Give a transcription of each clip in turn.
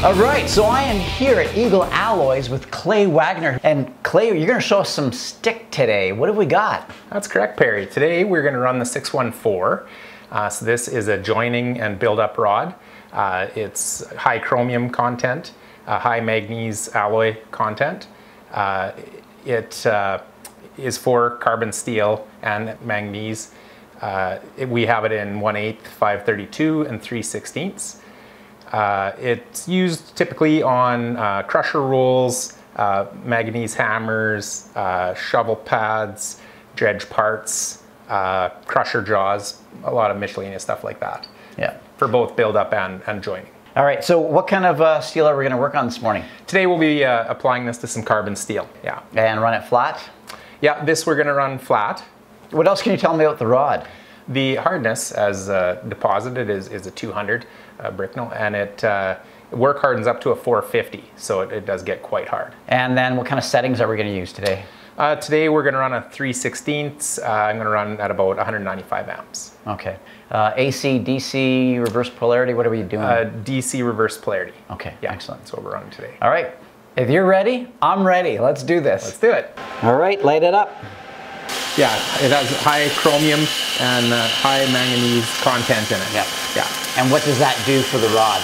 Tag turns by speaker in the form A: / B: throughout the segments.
A: All right, so I am here at Eagle Alloys with Clay Wagner. And Clay, you're gonna show us some stick today. What have we got?
B: That's correct, Perry. Today we're gonna run the 614. So this is a joining and build-up rod. It's high chromium content, high manganese alloy content. It is for carbon steel and manganese. We have it in 1/8, 5/32, and 3/16. It's used typically on crusher rolls, manganese hammers, shovel pads, dredge parts, crusher jaws, a lot of miscellaneous stuff like that.
A: Yeah.
B: For both build-up and joining.
A: All right, so what kind of steel are we gonna work on this morning?
B: Today we'll be applying this to some carbon steel. Yeah.
A: And run it flat?
B: Yeah, this we're gonna run flat.
A: What else can you tell me about the rod?
B: The hardness, as deposited, is a 200 Bricknell, and it work hardens up to a 450, so it does get quite hard.
A: And then what kind of settings are we going to use today?
B: Today we're going to run a 3/16. I'm going to run at about 195 amps.
A: Okay. AC, DC, reverse polarity, what are we doing?
B: DC reverse polarity.
A: Okay,
B: yeah,
A: excellent.
B: That's what we're running today.
A: All right. If you're ready, I'm ready. Let's do this.
B: Let's do it.
A: All right, light it up.
B: Yeah, it has high chromium and high manganese content in it.
A: Yeah.
B: Yeah.
A: And what does that do for the rod?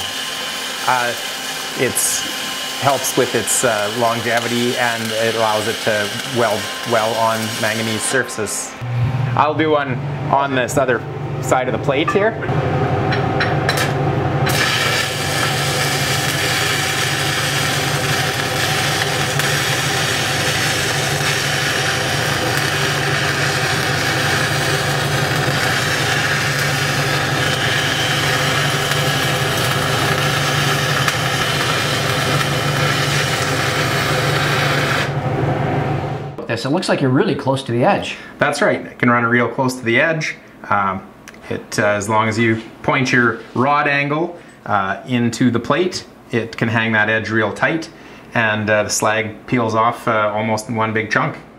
B: It helps with its longevity, and it allows it to weld well on manganese surfaces. I'll do one on this other side of the plate here.
A: This, it looks like you're really close to the edge.
B: That's right. It can run real close to the edge. As long as you point your rod angle into the plate, it can hang that edge real tight, and the slag peels off almost in one big chunk.